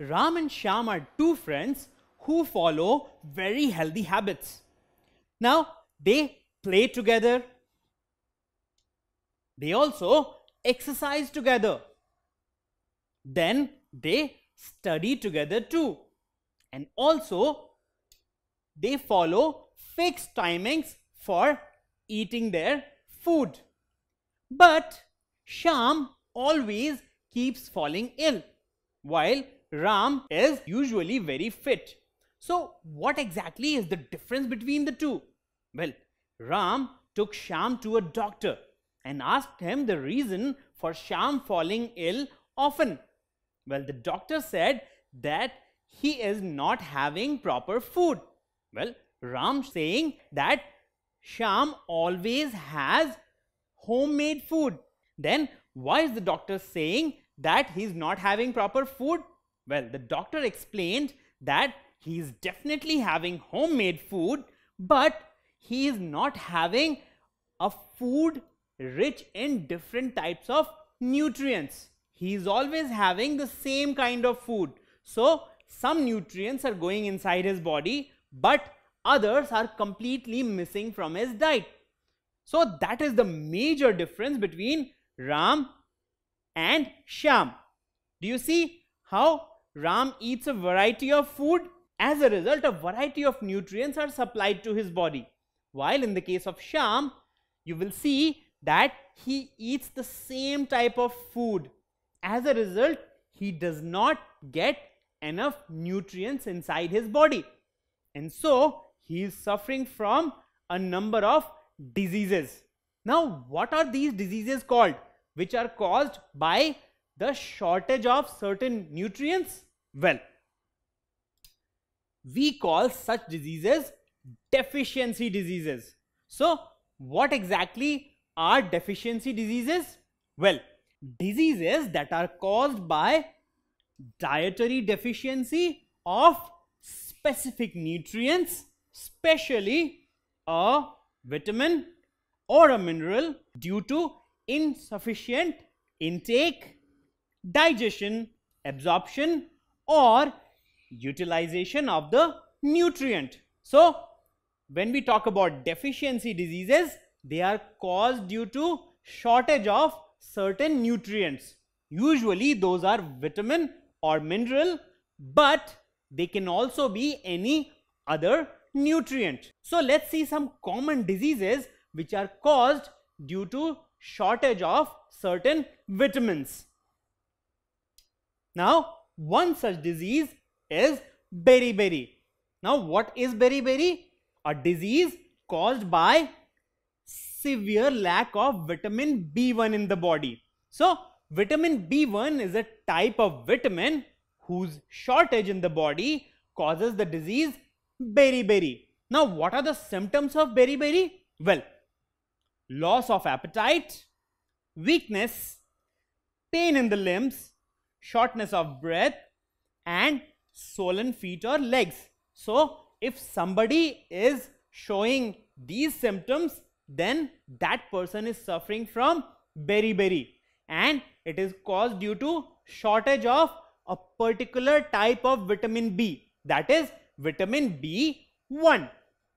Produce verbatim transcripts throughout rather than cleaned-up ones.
Ram and Shyam are two friends who follow very healthy habits. Now, they play together. They also exercise together. Then they study together too. And also, they follow fixed timings for eating their food. But Shyam always keeps falling ill, while Ram is usually very fit. So, what exactly is the difference between the two? Well, Ram took Shyam to a doctor and asked him the reason for Shyam falling ill often. Well, the doctor said that he is not having proper food. Well, Ram saying that Shyam always has homemade food. Then why is the doctor saying that he is not having proper food? Well, the doctor explained that he is definitely having homemade food, but he is not having a food rich in different types of nutrients. He is always having the same kind of food. So, some nutrients are going inside his body, but others are completely missing from his diet. So, that is the major difference between Ram and Shyam. Do you see how Ram eats a variety of food? As a result, a variety of nutrients are supplied to his body. While in the case of Shyam, you will see that he eats the same type of food. As a result, he does not get enough nutrients inside his body. And so, he is suffering from a number of diseases. Now, what are these diseases called, which are caused by the shortage of certain nutrients? Well, we call such diseases deficiency diseases. So, what exactly are deficiency diseases? Well, diseases that are caused by dietary deficiency of specific nutrients, especially a vitamin or a mineral, due to insufficient intake, digestion, absorption, or utilization of the nutrient. So, when we talk about deficiency diseases, they are caused due to shortage of certain nutrients. Usually, those are vitamin or mineral, but they can also be any other nutrient. So, let's see some common diseases which are caused due to shortage of certain vitamins. Now, one such disease is BeriBeri. Now, what is BeriBeri? A disease caused by severe lack of vitamin B one in the body. So, vitamin B one is a type of vitamin whose shortage in the body causes the disease BeriBeri. Now, what are the symptoms of BeriBeri? Well, loss of appetite, weakness, pain in the limbs, shortness of breath, and swollen feet or legs. So, if somebody is showing these symptoms, then that person is suffering from BeriBeri, and it is caused due to shortage of a particular type of vitamin B, that is vitamin B one.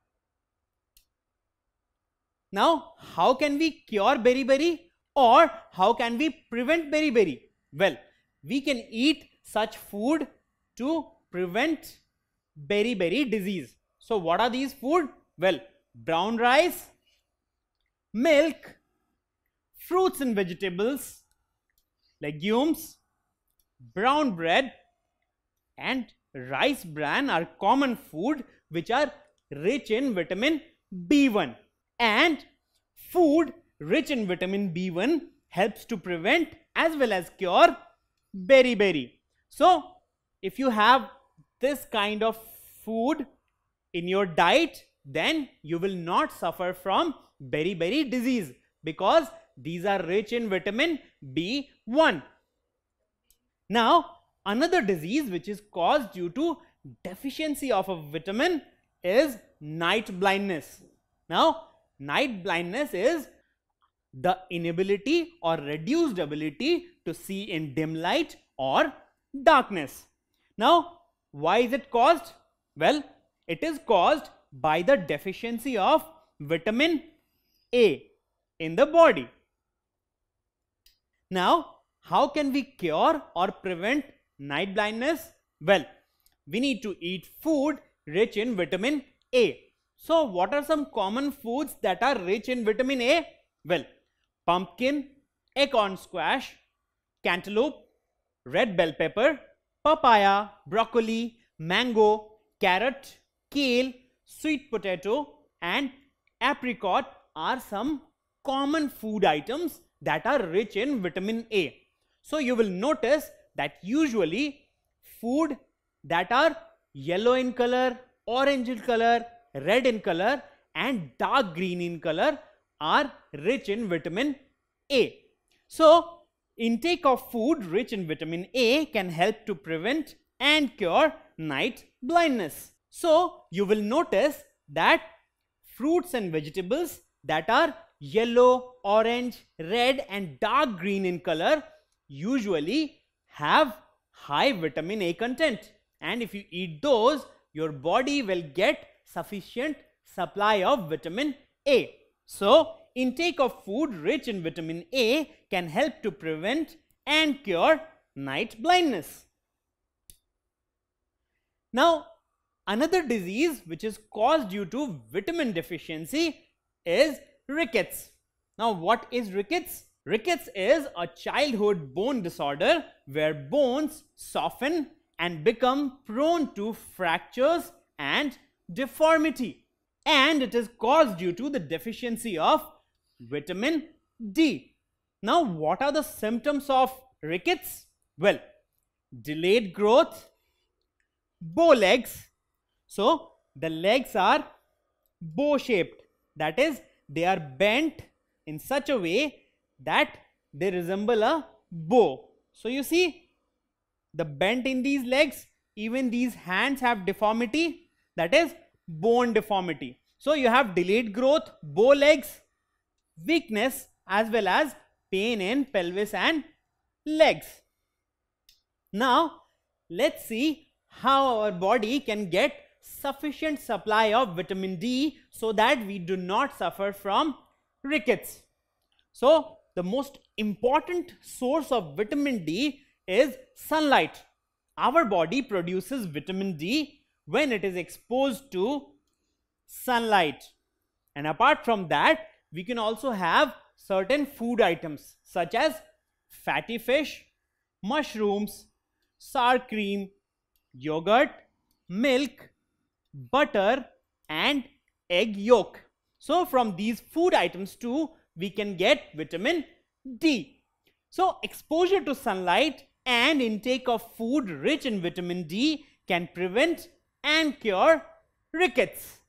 Now, how can we cure BeriBeri, or how can we prevent BeriBeri? Well, we can eat such food to prevent BeriBeri disease. So, what are these food? Well, brown rice, milk, fruits and vegetables, legumes, brown bread, and rice bran are common food which are rich in vitamin B one. And food rich in vitamin B one helps to prevent as well as cure BeriBeri. So, if you have this kind of food in your diet, then you will not suffer from BeriBeri disease, because these are rich in vitamin B one. Now, another disease which is caused due to deficiency of a vitamin is night blindness. Now, night blindness is the inability or reduced ability to see in dim light or darkness. Now, why is it caused? Well, it is caused by the deficiency of vitamin A in the body. Now, how can we cure or prevent night blindness? Well, we need to eat food rich in vitamin A. So, what are some common foods that are rich in vitamin A? Well, pumpkin, acorn squash, cantaloupe, red bell pepper, papaya, broccoli, mango, carrot, kale, sweet potato and apricot are some common food items that are rich in vitamin A. So, you will notice that usually food that are yellow in color, orange in color, red in color and dark green in color are rich in vitamin A. So, intake of food rich in vitamin A can help to prevent and cure night blindness. So, you will notice that fruits and vegetables that are yellow, orange, red and dark green in color usually have high vitamin A content, and if you eat those, your body will get sufficient supply of vitamin A. So, intake of food rich in vitamin A can help to prevent and cure night blindness. Now, another disease which is caused due to vitamin deficiency is Rickets. Now, what is Rickets? Rickets is a childhood bone disorder where bones soften and become prone to fractures and deformity, and it is caused due to the deficiency of vitamin D. Now, what are the symptoms of Rickets? Well, delayed growth, bow legs. So, the legs are bow shaped, that is, they are bent in such a way that they resemble a bow. So, you see the bent in these legs, even these hands have deformity, that is bone deformity. So, you have delayed growth, bow legs, weakness as well as pain in pelvis and legs. Now, let's see how our body can get sufficient supply of vitamin D so that we do not suffer from rickets. So, the most important source of vitamin D is sunlight. Our body produces vitamin D when it is exposed to sunlight, and apart from that, we can also have certain food items such as fatty fish, mushrooms, sour cream, yogurt, milk, butter and egg yolk. So, from these food items too, we can get vitamin D. So, exposure to sunlight and intake of food rich in vitamin D can prevent and cure rickets.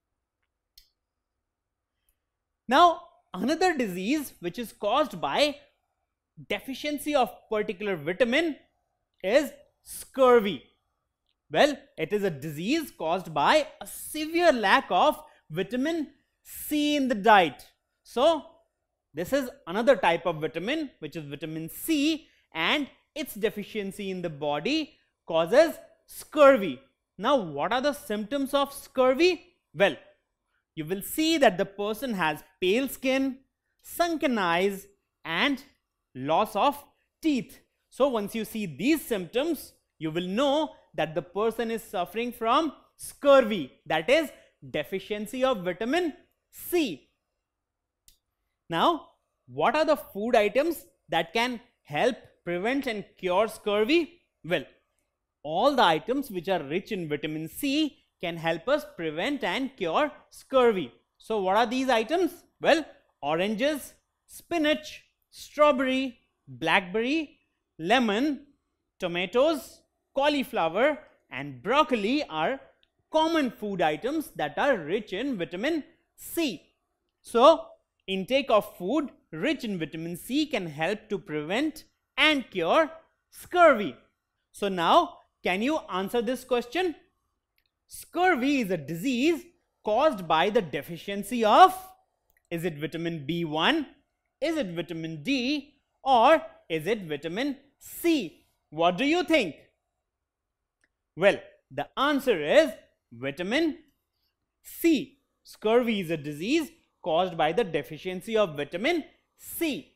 Now, another disease which is caused by deficiency of particular vitamin is scurvy. Well, it is a disease caused by a severe lack of vitamin C in the diet. So, this is another type of vitamin which is vitamin C, and its deficiency in the body causes scurvy. Now, what are the symptoms of scurvy? Well, you will see that the person has pale skin, sunken eyes and loss of teeth. So, once you see these symptoms, you will know that the person is suffering from scurvy, that is deficiency of vitamin C. Now, what are the food items that can help prevent and cure scurvy? Well, all the items which are rich in vitamin C can help us prevent and cure scurvy. So, what are these items? Well, oranges, spinach, strawberry, blackberry, lemon, tomatoes, cauliflower and broccoli are common food items that are rich in vitamin C. So, intake of food rich in vitamin C can help to prevent and cure scurvy. So, now can you answer this question? Scurvy is a disease caused by the deficiency of, is it vitamin B one, is it vitamin D or is it vitamin C? What do you think? Well, the answer is vitamin C. Scurvy is a disease caused by the deficiency of vitamin C.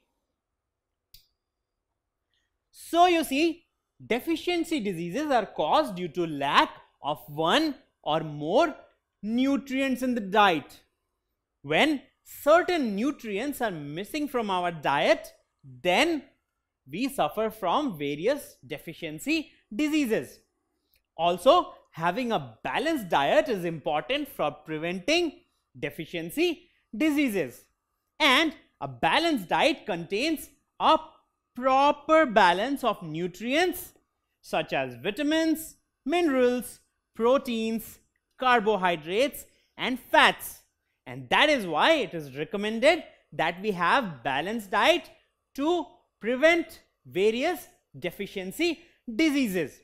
So you see, deficiency diseases are caused due to lack of one or more nutrients in the diet. When certain nutrients are missing from our diet, then we suffer from various deficiency diseases. Also, having a balanced diet is important for preventing deficiency diseases. And a balanced diet contains a proper balance of nutrients such as vitamins, minerals, proteins, carbohydrates and fats. And that is why it is recommended that we have balanced diet to prevent various deficiency diseases.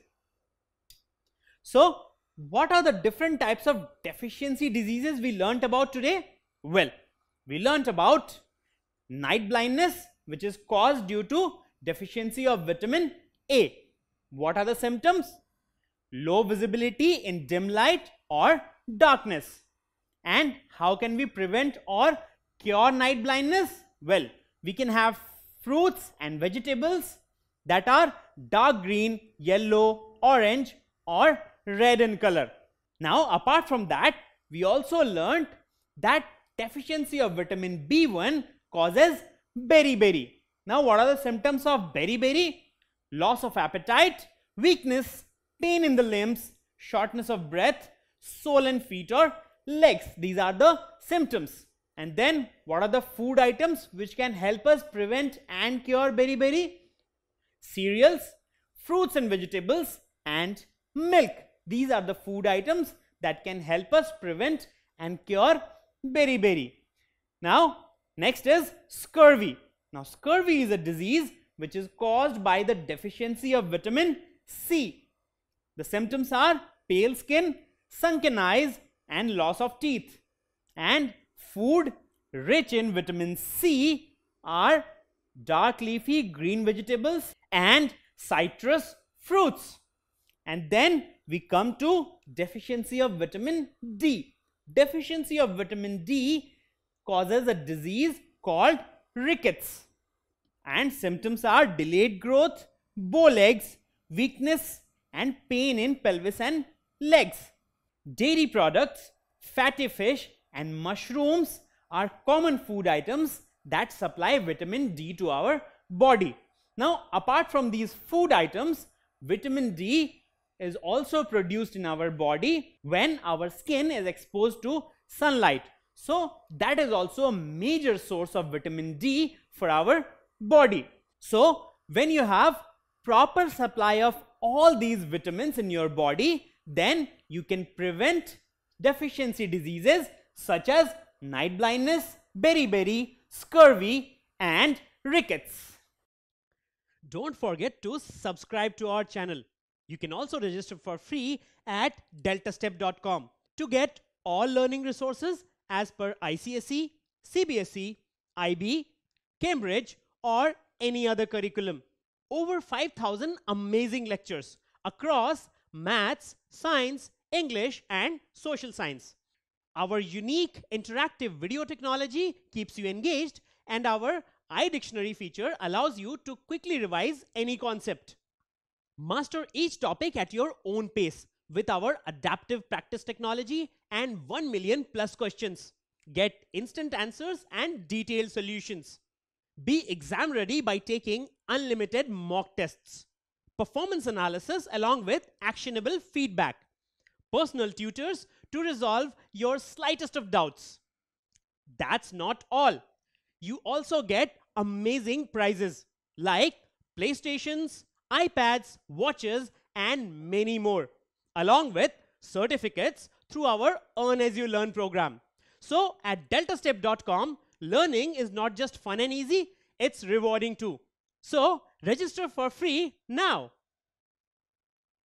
So, what are the different types of deficiency diseases we learnt about today? Well, we learnt about night blindness, which is caused due to deficiency of vitamin A. What are the symptoms? Low visibility in dim light or darkness. And how can we prevent or cure night blindness? Well, we can have fruits and vegetables that are dark green, yellow, orange or red in color. Now, apart from that, we also learned that deficiency of vitamin B one causes BeriBeri. Now, what are the symptoms of BeriBeri? Loss of appetite, weakness, pain in the limbs, shortness of breath, swollen feet or legs. These are the symptoms. And then, what are the food items which can help us prevent and cure BeriBeri? Cereals, fruits and vegetables and milk. These are the food items that can help us prevent and cure BeriBeri. Now, next is scurvy. Now, scurvy is a disease which is caused by the deficiency of vitamin C. The symptoms are pale skin, sunken eyes and loss of teeth. And food rich in vitamin C are dark leafy green vegetables and citrus fruits. And then we come to deficiency of vitamin D. Deficiency of vitamin D causes a disease called Rickets. And symptoms are delayed growth, bow legs, weakness and pain in pelvis and legs. Dairy products, fatty fish and mushrooms are common food items that supply vitamin D to our body. Now, apart from these food items, vitamin D is also produced in our body when our skin is exposed to sunlight. So, that is also a major source of vitamin D for our body. So, when you have proper supply of all these vitamins in your body, then you can prevent deficiency diseases such as night blindness, BeriBeri, scurvy and rickets. Don't forget to subscribe to our channel. You can also register for free at delta step dot com to get all learning resources as per I C S E, C B S E, I B, Cambridge or any other curriculum. Over five thousand amazing lectures across maths, science, English and social science. Our unique interactive video technology keeps you engaged and our iDictionary feature allows you to quickly revise any concept. Master each topic at your own pace with our adaptive practice technology and one million plus questions. Get instant answers and detailed solutions. Be exam ready by taking unlimited mock tests, performance analysis along with actionable feedback, personal tutors to resolve your slightest of doubts. That's not all. You also get amazing prizes like PlayStations, iPads, watches and many more, along with certificates through our Earn As You Learn program. So at delta step dot com, learning is not just fun and easy, it's rewarding too. So register for free now.